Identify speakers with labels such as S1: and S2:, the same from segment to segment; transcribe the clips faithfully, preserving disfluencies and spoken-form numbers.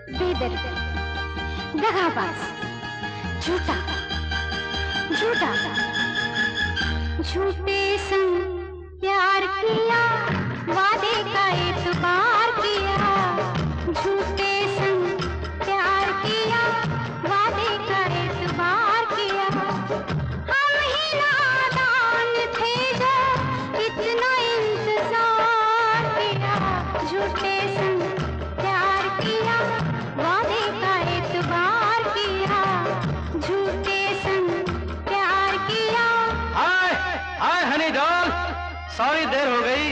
S1: बेदर्द, दगाबाज, झूठा, झूठा, झूठे संग प्यार किया, वादे का एतबार किया, झूठे संग प्यार किया, वादे का एतबार किया। हम ही नादान थे जो इतना इंतजार किया, झूठे संग प्यार किया, वादे का एतबार किया, झूठे संग प्यार किया।
S2: हाय हाय हनी डॉल, सॉरी देर हो गई।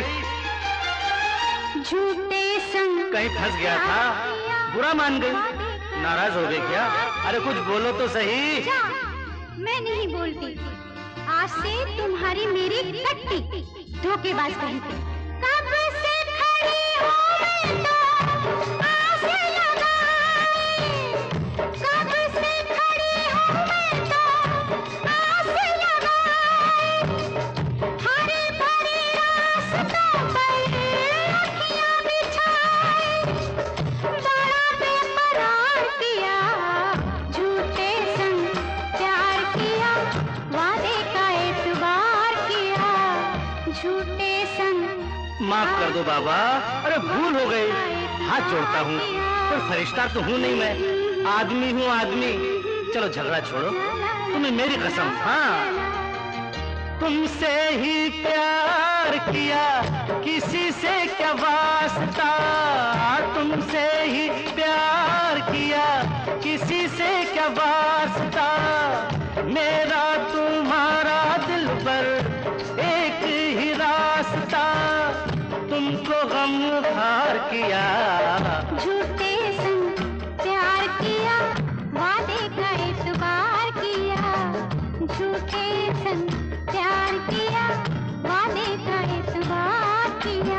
S1: झूठे संग
S2: कहीं फंस गया था, बुरा मान गई, नाराज हो गई क्या? अरे कुछ बोलो तो सही।
S1: जा, मैं नहीं बोलती, आज से तुम्हारी मेरी कट्टी, धोखेबाज कहीं पे। कब से खड़ी हूँ मैं तो आस लगाए, कब से खड़ी हूँ मैं तो आस लगाए, हरे भरे रास्तों पर अखियाँ बिछाए, बड़ा बेकरार किया, झूठे संग प्यार किया, वादे का एतबार किया, झूठे संग।
S2: माफ कर दो बाबा, अरे भूल हो गई, हाथ जोड़ता हूँ, पर फरिश्ता तो हूँ नहीं मैं, आदमी हूँ आदमी। चलो झगड़ा छोड़ो, तुम्हें मेरी कसम। हाँ, तुमसे ही प्यार किया, किसी से क्या वास्ता, तुमसे ही प्यार किया, किसी से क्या वास्ता, मेरा तुम्हारा दिल पर एक ही रास्ता, तुमको गमखार किया,
S1: झूठे संग प्यार किया, वादे का एतबार किया, झूठे संग प्यार किया, वादे का एतबार किया।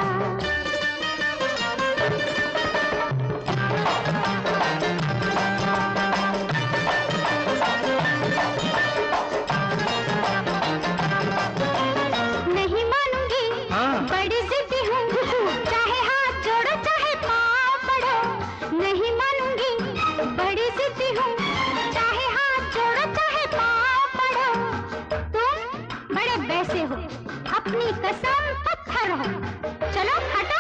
S1: नहीं मानूंगी, बड़ी जिद्दी हूँ, चाहे हाथ जोड़ो चाहे पाँव पड़ो। नहीं मानूंगी, बड़ी जिद्दी हूँ, चाहे हाथ जोड़ो चाहे पाँव पड़ो। तुम बड़े वैसे हो, अपनी कसम पत्थर हो, चलो हटो।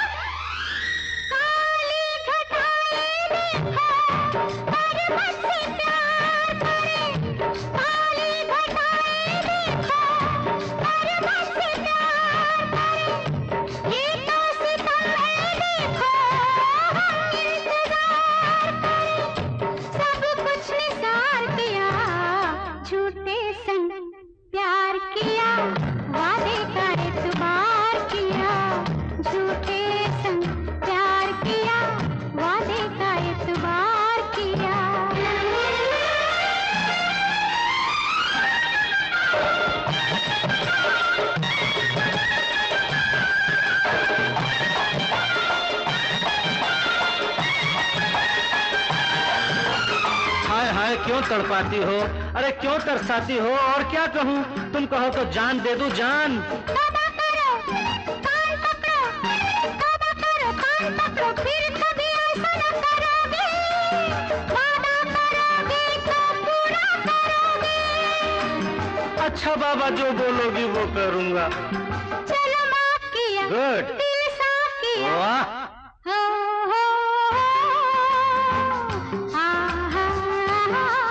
S1: काली घटाएं देखो, पर्वत से प्यार करे, काली घटाएं देखो, पर्वत से प्यार करे, ये तो सितम है देखो, हम इंतजार करें, सब कुछ निसार किया, झूठे संग प्यार किया, वादे का एतबार किया, झूठे संग प्यार किया, वादे का एतबार किया।
S2: हाय हाय क्यों तड़पाती हो, अरे क्यों तरसाती हो, और क्या कहूँ, तुम कहो तो जान दे दूं जान।
S1: तौबा करो, कान पकड़ो, तौबा करो, कान पकड़ो, फिर कभी ऐसा न करोगे, वादा करोगे तो पूरा करोगे।
S2: अच्छा बाबा, जो बोलोगी वो करूँगा।
S1: चलो माफ किया,
S2: गुड,
S1: दिल साफ किया,
S2: वाह।
S1: हो हो हाँ हाँ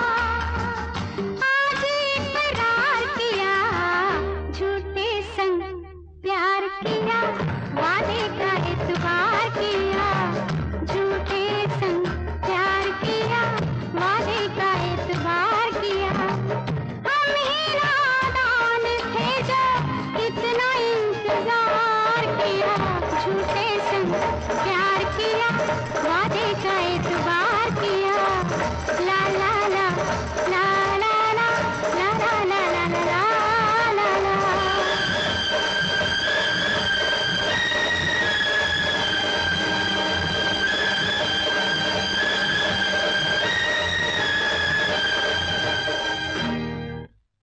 S1: आज इकरार किया, झूठे संग प्यार किया, वादे का एतबार किया, झूठे संग प्यार किया, वादे का एतबार किया। हम ही नादान थे जो इतना इंतजार किया, झूठे संग प्यार किया, वादे का एतबार